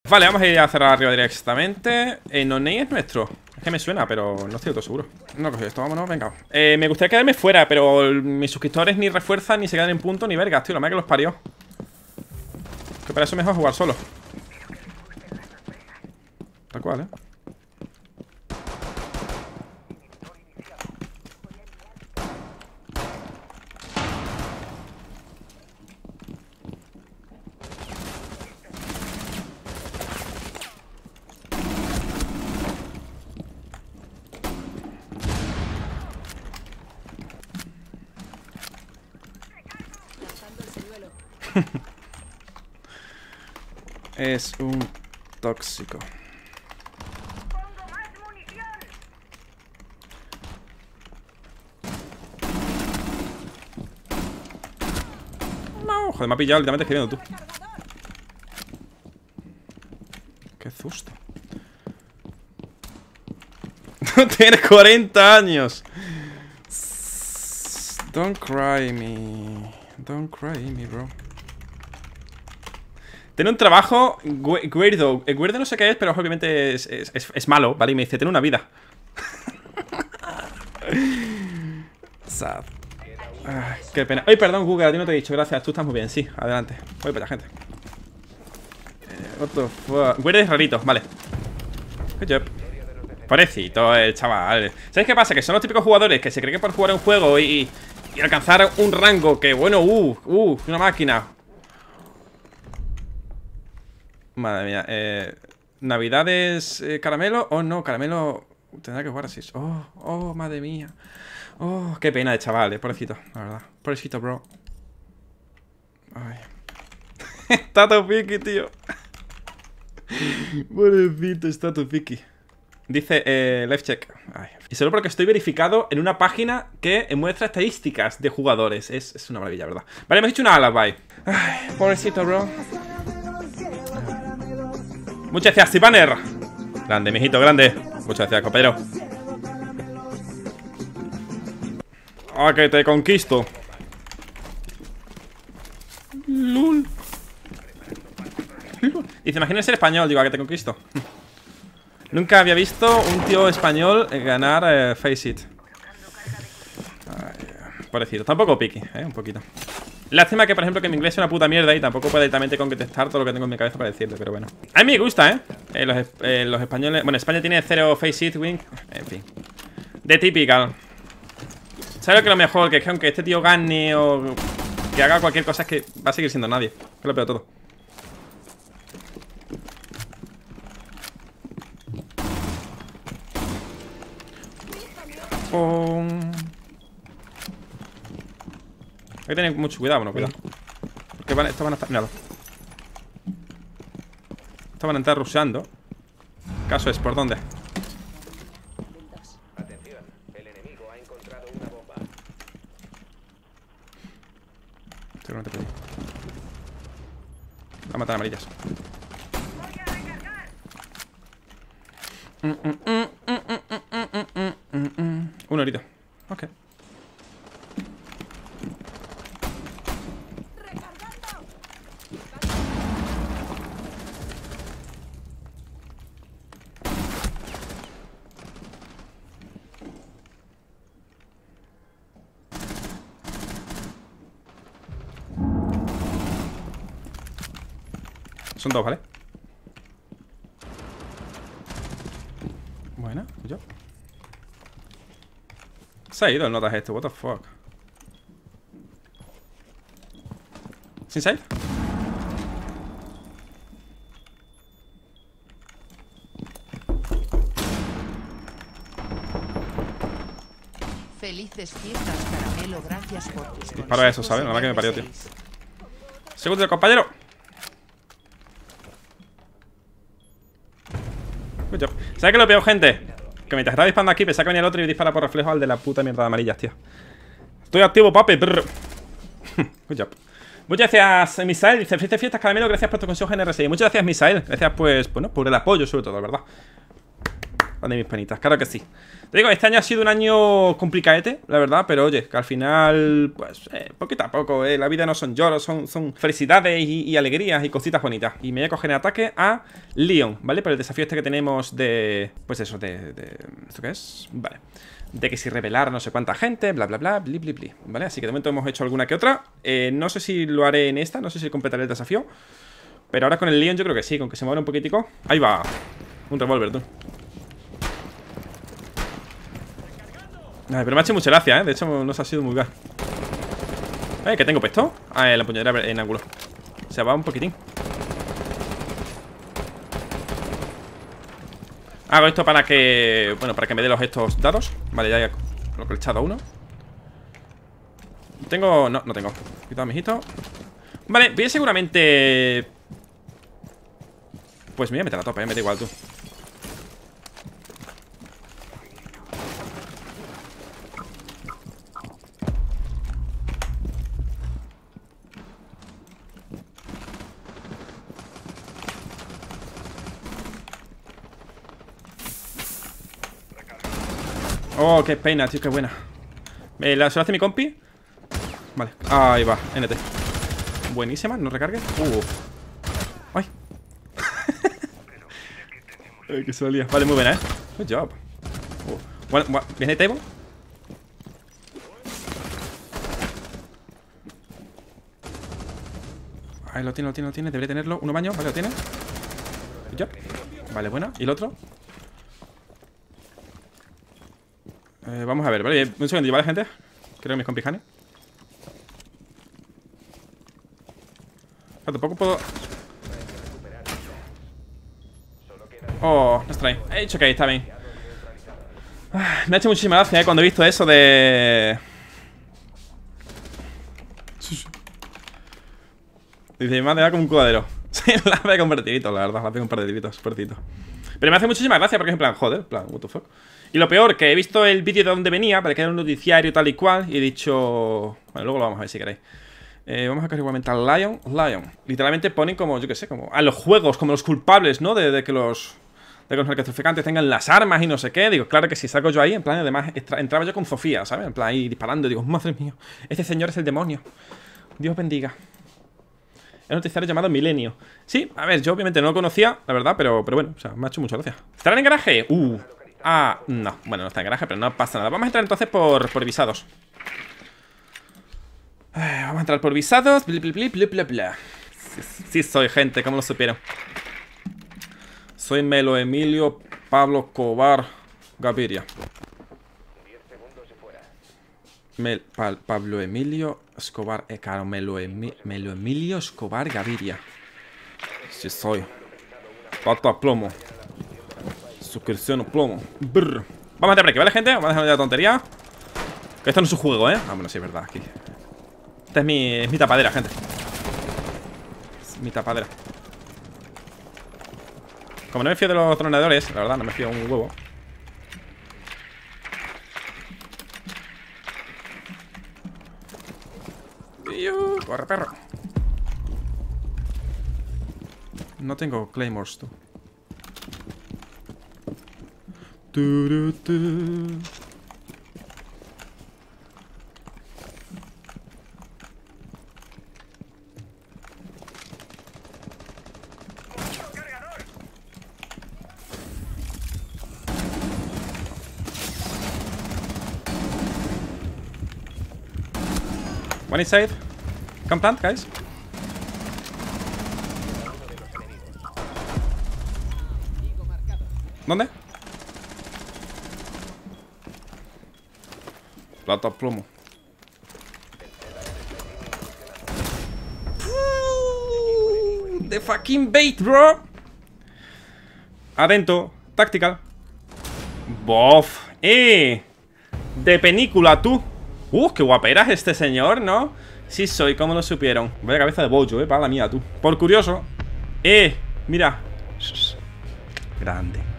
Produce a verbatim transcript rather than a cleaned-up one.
Vale, vamos a ir a cerrar arriba directamente. eh, No-Name es nuestro. Es que me suena, pero no estoy todo seguro. No coge esto, vámonos, venga. eh, Me gustaría quedarme fuera, pero mis suscriptores ni refuerzan, ni se quedan en punto, ni vergas, tío. La madre que los parió. Que para eso es mejor jugar solo. Tal cual, eh. Es un tóxico. No, joder, me ha pillado literalmente escribiendo tú. Qué susto. Tienes cuarenta años. Don't cry me. Don't cry me, bro. Tiene un trabajo weirdo. Weirdo no sé qué es, pero obviamente es, es, es, es malo, ¿vale? Y me dice, tiene una vida. Sad. Ah, qué pena. Ay, perdón, Google, a ti no te he dicho. Gracias, tú estás muy bien. Sí, adelante. Voy para allá, gente. eh, What the fuck. Weird es rarito, vale. Good job. Pobrecito el chaval. ¿Sabes qué pasa? Que son los típicos jugadores que se creen que por jugar un juego y, y alcanzar un rango que, bueno, uh, uh, una máquina. Madre mía, eh, ¿Navidades eh, caramelo? Oh no, caramelo tendrá que jugar así. Oh, oh, madre mía. Oh, qué pena de chaval, eh, pobrecito, la verdad. Pobrecito, bro. Ay. Está tu piqui, tío. Pobrecito, está tu piqui. Dice, eh, life check. Ay. Y solo porque estoy verificado en una página que muestra estadísticas de jugadores. Es, es una maravilla, ¿verdad? Vale, hemos hecho una alibi. Ay, pobrecito, bro. Muchas gracias, Tipaner. Grande, mijito, grande. Muchas gracias, copero. Ah, que te conquisto. Lul. Dice, imagínate ser español. Digo, a que te conquisto. Nunca había visto un tío español ganar eh, Face It. Ay, pobrecito. Tampoco piqui, eh, un poquito. Lástima que, por ejemplo, que mi inglés es una puta mierda y tampoco puedo directamente contestar todo lo que tengo en mi cabeza para decirle, pero bueno. A mí me gusta, ¿eh? eh, los, eh los españoles... Bueno, España tiene cero face it wing. En fin. De typical. ¿Sabes lo que es lo mejor? Que es que aunque este tío gane o que haga cualquier cosa, es que va a seguir siendo nadie. Que es lo peor de todo. Oh. Hay que tener mucho cuidado, bueno, cuidado. Porque van, estos van a estar... Míralo. Estos van a estar rusheando. El caso es, ¿por dónde? Atención, el enemigo ha encontrado una bomba. Seguramente por ahí. Va a matar amarillas. Mm, mm, mm, mm, mm, mm, mm, mm. Un herido. Ok. Son dos, ¿vale? Buena, yo. Se ha ido el notas este, what the fuck. ¿Sin save? Felices fiestas, Caramelo, gracias por tus consejos. Para eso, ¿sabes? Nada que me parió, tío. Segundo, compañero. Good job. ¿Sabes qué lo peor, gente? Que mientras estaba disparando aquí, pensaba que venía el otro y dispara por reflejo al de la puta mierda de amarillas, tío. Estoy activo, papi. Brr. Good job. Muchas gracias, Misael. Dice, felices fiestas, Caramelo. Gracias por tu consejo en R S I. Muchas gracias, Misael. Gracias, pues, bueno, por el apoyo, sobre todo, ¿verdad? de mis penitas, claro que sí. Te digo, este año ha sido un año complicadete, la verdad, pero oye, que al final, pues, eh, poquito a poco, eh, la vida no son lloros, son, son felicidades y, y alegrías y cositas bonitas. Y me voy a coger en ataque a Leon, ¿vale? Por el desafío este que tenemos de, pues eso, de, de ¿esto qué es? Vale. De que si revelar no sé cuánta gente, bla, bla, bla, bli, bli, bli, ¿vale? Así que de momento hemos hecho alguna que otra. eh, No sé si lo haré en esta, no sé si completaré el desafío, pero ahora con el Leon yo creo que sí, con que se mueva un poquitico. Ahí va, un revólver, tú. Ay, pero me ha hecho mucha gracia, ¿eh? De hecho, no se ha sido muy bien. Eh, ¿qué tengo puesto? Ah, la empuñadura en ángulo. Se va un poquitín. Hago esto para que... Bueno, para que me dé los estos dados. Vale, ya he echado uno. Tengo... No, no tengo. Quitado mijito. Vale, voy a seguramente... Pues me voy a meter a tope, eh, me da igual, tú. Oh, qué pena, tío, qué buena. ¿Me la se lo hace mi compi? Vale, ahí va, N T. Buenísima, no recargue. Uh. Ay. Ay, que se valía. Vale, muy buena, eh. Good job. Uh. Bueno, bueno, ¿viene table? Ahí lo tiene, lo tiene, lo tiene. Debería tenerlo. Uno baño, vale, lo tiene. Good job. Vale, buena. ¿Y el otro? Eh, vamos a ver, vale, un segundillo, ¿vale, gente? Creo que mis compis gane. Tampoco puedo... Oh, no está ahí. He dicho que ahí está bien. Ah, me ha hecho muchísima gracia, ¿eh? Cuando he visto eso de... Dice, mi madre va como un cuadero. Sí, la ve con partidito, la verdad. La ve con un par de tiritos, partidito. Pero me hace muchísima gracia porque es en plan, joder, en plan, what the fuck. Y lo peor, que he visto el vídeo de donde venía, para que era un noticiario tal y cual, y he dicho... Bueno, luego lo vamos a ver si queréis. Eh, vamos a coger igualmente al Lion. Lion. Literalmente ponen como, yo qué sé, como a los juegos, como los culpables, ¿no? De, de que los... De que los narcotraficantes tengan las armas y no sé qué. Digo, claro que si salgo yo ahí, en plan, además, entraba yo con Sofía, ¿sabes? En plan, ahí disparando. Digo, madre mía, este señor es el demonio. Dios bendiga. El noticiario llamado Milenio. Sí, a ver, yo obviamente no lo conocía, la verdad, pero, pero bueno, o sea, me ha hecho mucha gracia. ¿Estarán en garaje? Uh... Ah, no, bueno, no está en garaje, pero no pasa nada. Vamos a entrar entonces por, por visados. eh, Vamos a entrar por visados. Bli, bli, bli, bli, bli, bli. Sí, sí soy, gente, ¿cómo lo supieron? Soy Melo Emilio Pablo Escobar Gaviria. Mel, pa, Pablo Emilio Escobar eh, claro, Melo, Emi, Melo Emilio Escobar Gaviria. Sí soy. Pata plomo. Suscripción o plomo. Brr. Vamos a meter por aquí, ¿vale, gente? Vamos a dejar de la tontería. Que esto no es un juego, ¿eh? Ah, bueno, sí, es verdad, aquí. Esta es mi, es mi tapadera, gente. Es mi tapadera. Como no me fío de los tronadores, la verdad, no me fío un huevo. Tío, corre, perro. No tengo claymores, tú. Tu, tu. One inside. Come plant, guys. ¿Dónde? Plata plomo. Uh, the fucking bait, bro. Atento. Tactical. Bof. Eh. De película, tú. Uh, qué guapera es este señor, ¿no? Sí soy, ¿cómo lo supieron? Vaya cabeza de bollo, eh, para la mía, tú. Por curioso. Eh, mira. Grande.